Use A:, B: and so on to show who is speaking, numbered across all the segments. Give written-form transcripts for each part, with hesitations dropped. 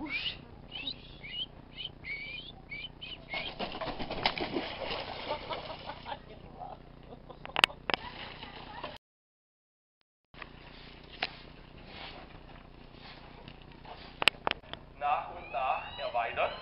A: Nach und nach erweitert.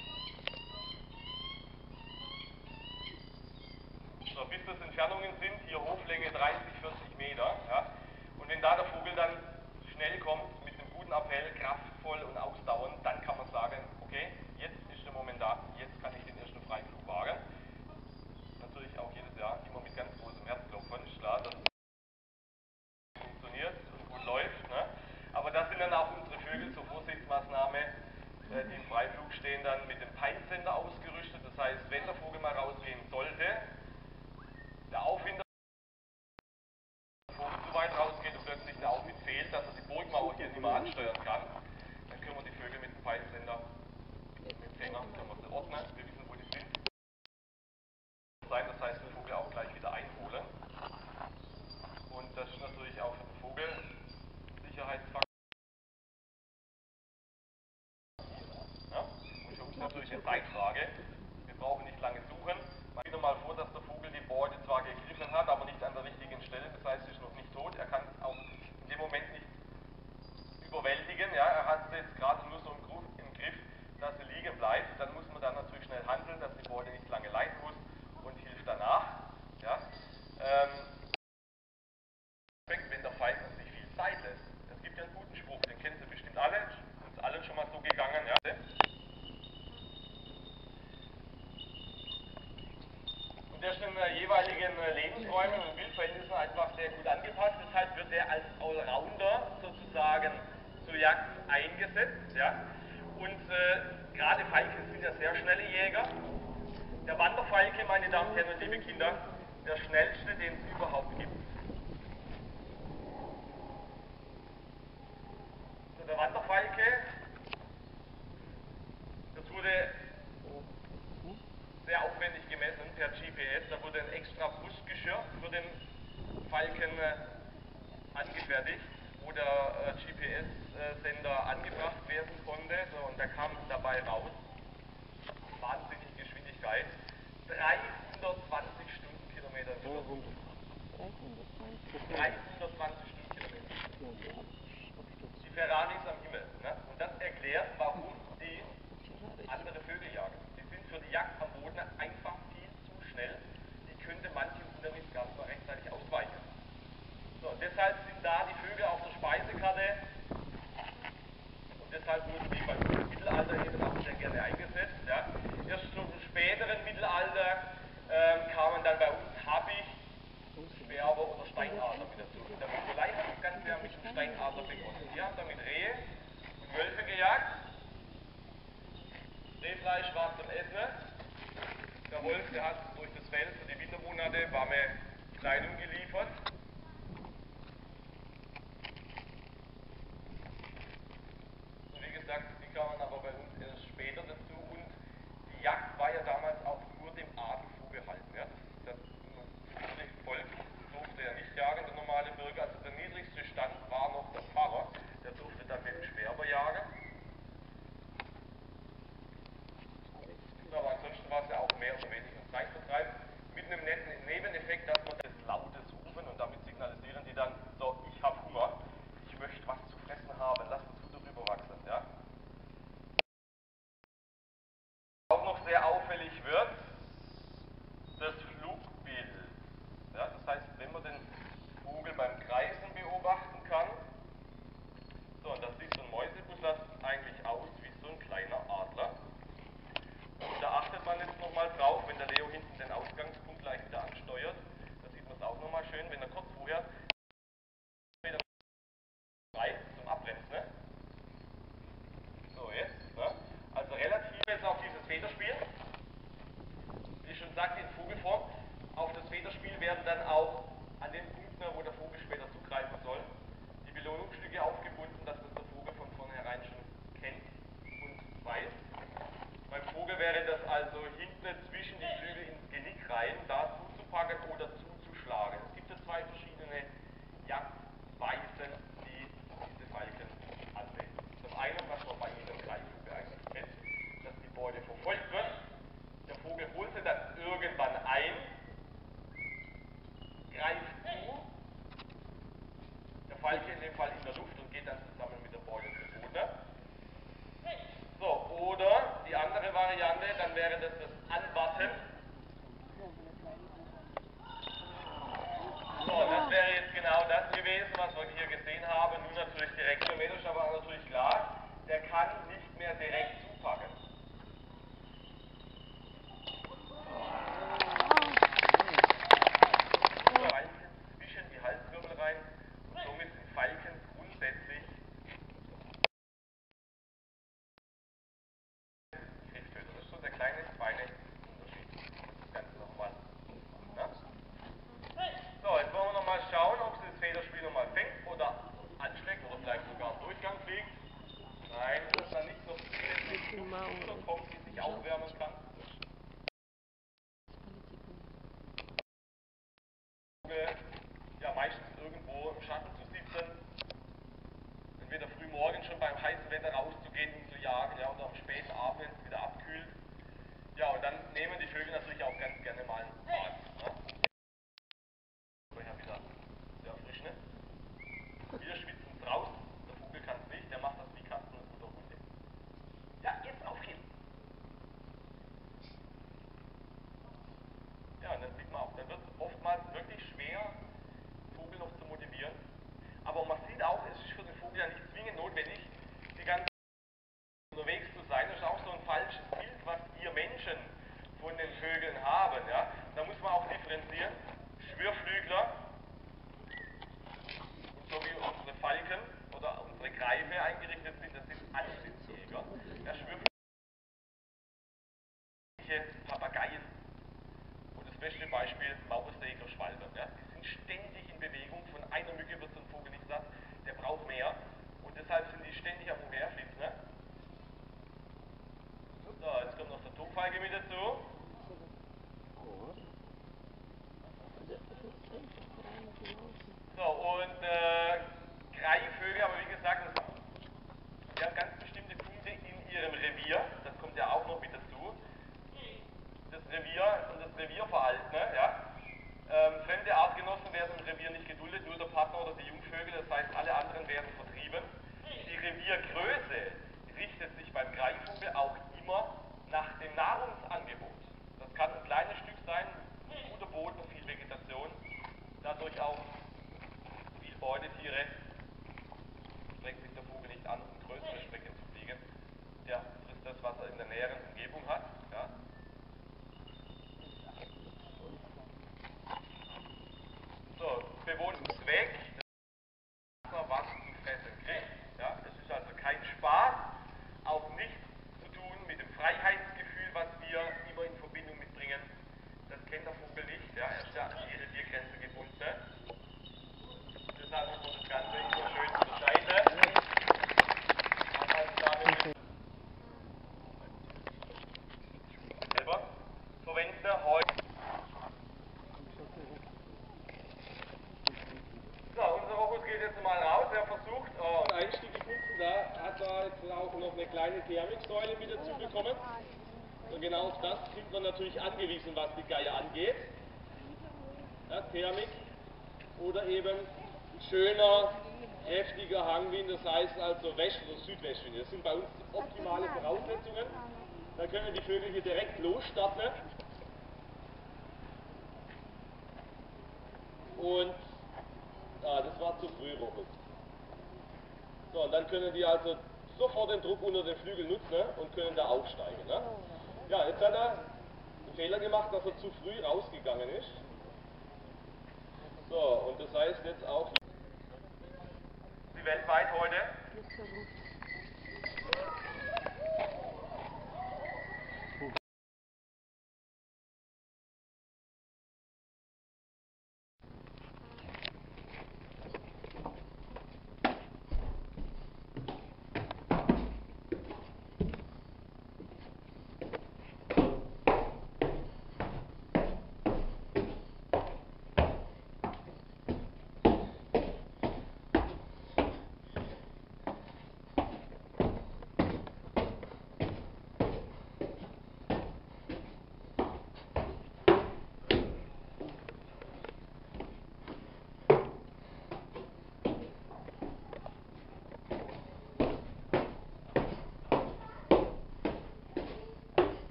A: So, bis das Entfernungen sind, hier Hoflänge 30, 40 Meter. Ja. Und wenn da der Vogel dann schnell kommt, mit einem guten Appell, kraftvoll und ausdauernd, dann kann man sagen, okay, jetzt ist der Moment da, jetzt kann ich den ersten Freiflug wagen. Natürlich auch jedes Jahr immer mit ganz großem Herzklopfen, ist klar, dass es funktioniert und gut läuft. Ne? Aber das sind dann auch unsere Vögel zur Vorsichtsmaßnahme, die im Freiflug stehen, dann mit dem Peilsender ausgerüstet. Das heißt, wenn der Vogel mal rausgehen sollte, der Aufwind zu weit rausgeht und plötzlich der Aufwind fehlt, dass er die Burgmauer hier nicht mehr ansteuern kann, dann können wir die Vögel mit dem Peilsender, mit dem Empfänger, können wir sie ordnen, wir wissen, wo die sind. Das heißt, den Vogel auch gleich wieder einholen. Und das ist natürlich auch für den Vogel Sicherheitsfaktor. Ja? Und für uns natürlich eine Zeitfrage. Wir brauchen nicht lange suchen. Man sieht mal vor, dass der Vogel die Beute zwar gegriffen hat, aber nicht an der richtigen Stelle. Das heißt, er ist noch nicht tot. Er kann es auch in dem Moment nicht überwältigen. Ja? Er hat es jetzt gerade nur so im Griff, dass sie liegen bleibt. Dann muss man dann natürlich schnell handeln, dass die Beute nicht lange leiden muss und hilft danach. Ja? Wenn der Falke sich viel Zeit lässt. Es gibt ja einen guten Spruch, den kennen Sie bestimmt alle. Uns allen schon mal so gegangen. Ja? Und der ist in jeweiligen Lebensräumen und Wildverhältnissen einfach sehr gut angepasst. Deshalb wird er als Allrounder sozusagen zur Jagd eingesetzt. Ja? Und gerade Falken sind ja sehr schnelle Jäger. Der Wanderfalke, meine Damen und Herren und liebe Kinder, der schnellste, den es überhaupt gibt. So, der Wanderfalke, das wurde sehr aufwendig gemessen per GPS. Da wurde ein extra Brustgeschirr für den Falken angefertigt, wo der GPS-Sender angebracht werden konnte. So, und da kam dabei raus, wahnsinnige Geschwindigkeit, 320 Stundenkilometer im Stunde. 320 Stundenkilometer. Die Ferraris am Himmel. Ne? Und das erklärt, warum die andere Vögel jagen. Die sind für die Jagd am Boden einfach viel zu schnell. Die könnte manche Hindernis gar nicht mal rechtzeitig ausweichen. So, und deshalb sind da die Vögel auf der Speisekarte und deshalb wurden die bei uns im Mittelalter eben auch sehr gerne eingesetzt. Ja. Erst zum späteren Mittelalter kamen dann bei uns Habicht, Sperber oder Steinadler mit dazu. In der Mongolei hat das Ganze ja mit dem Steinadler begonnen. Die haben damit Rehe und Wölfe gejagt. Rehfleisch war zum Essen. Der Wolf, der hat durch das Feld für die Wintermonate warme Kleidung geliefert. Und wie gesagt, die kamen aber bei uns erst später dazu. Und die Jagd war ja damals auch nur dem Adel vorbehalten. Ja? Das Volk durfte ja nicht jagen, der normale Bürger. Also der niedrigste Stand war noch der Pfarrer. Der durfte dann mit dem Sperber jagen. Aber ansonsten war es ja auch mehr oder weniger ein Zeitvertreib. Mit einem netten Nebeneffekt, dass man das lautes Rufen und damit signalisieren die dann, so, ich habe Hunger, ich möchte was zu fressen haben, lass das Futter rüberwachsen. Ja? Auch noch sehr auffällig wird das Flugbild. Ja? Das heißt, wenn man den Vogel beim Kreisen beobachten kann, so, und das sieht so ein Mäusebussard eigentlich aus wie so ein kleiner Adler. Und da achtet man jetzt nochmal drauf, wenn der Leo hinten den Ausgangspunkt gleich wieder ansteuert, da sieht man es auch nochmal schön, wenn er kurz vorher wieder frei zum Abbremsen. Ne? So, jetzt. Ne? Also relativ jetzt auf dieses Federspiel. Nein, dass da nicht noch zusätzlich Luft kommt, die sich aufwärmen kann. Ja, meistens irgendwo im Schatten zu sitzen, entweder früh morgens schon beim heißen Wetter rauszugehen, um zu jagen, ja, oder am späten Abend, wenn es wieder abkühlt. Ja, und dann nehmen die Vögel natürlich auch ganz gerne mal ein Bad. Ne? Ja, wieder sehr frisch, ne? Wir schwitzen es raus, der Vogel kann es nicht, der macht das wie Katzen oder Hunde. Ja, jetzt aufheben. Ja, und dann sieht man auch, dann wird es oftmals wirklich schwer, den Vogel noch zu motivieren. Aber man sieht auch, es ist für den Vogel ja nicht zwingend notwendig, die ganze Zeit unterwegs zu sein. Das ist auch so ein falsches Bild, was wir Menschen von den Vögeln haben. Ja? Da muss man auch differenzieren. Schwirrflügler, und so wie unsere Falken oder unsere Greife eingerichtet sind, das sind Allsitzjäger. Ja, Schwirrflügler, Papageien. Und das beste Beispiel, Mauersäger, Schwalben. Ja? Die sind ständig in Bewegung, von einer Mücke wird so ein Vogel nicht satt, der braucht mehr. Und deshalb sind die ständig am Umherflitzen. Ne? So, jetzt kommt noch der Topfeige mit dazu. So, und Greifvögel, aber wie gesagt, die haben ganz bestimmte Punkte in ihrem Revier. Das kommt ja auch noch mit dazu. Das Revier und das Revierverhalten. Ne? Ja? Fremde Artgenossen werden im Revier nicht geduldet, nur der Partner oder die Jungvögel, das heißt alle anderen werden vertrieben. Die Reviergröße richtet sich beim Greifvogel auch immer nach dem Nahrungsangebot. Das kann ein kleines Stück sein, guter Boden, viel Vegetation, dadurch auch viel Beutetiere, strengt sich der Vogel nicht an, um größere Strecken zu fliegen. Der frisst das, was er in der näheren Umgebung hat. Ja? So, Bewohnungsweg, was zu fressen kriegt. Ja? Es ist also kein Spaß, auch nichts zu tun mit dem Freiheitsgefühl, was wir immer in Verbindung mitbringen. Das kennt der Vogel nicht, ja? Er ist ja an die Reviergrenze gebunden. Deshalb muss man das Ganze immer schön unterscheiden. Selber verwenden heute. So, unser Rochus geht jetzt mal raus, er versucht, einen Einstieg gefunden, da hat er jetzt auch noch eine kleine Thermiksäule mit dazu bekommen. Und genau auf das sind wir natürlich angewiesen, was die Geier angeht. Ja, Thermik oder eben ein schöner, kräftiger Hangwind, das heißt also West- oder Südwestwind. Das sind bei uns optimale Voraussetzungen. Da können die Vögel hier direkt losstarten. Und das war zu früh, Rochus. So, und dann können die also sofort den Druck unter den Flügeln nutzen, ne, und können da aufsteigen. Ne? Ja, jetzt hat er einen Fehler gemacht, dass er zu früh rausgegangen ist. So, und das heißt jetzt auch die weltweit heute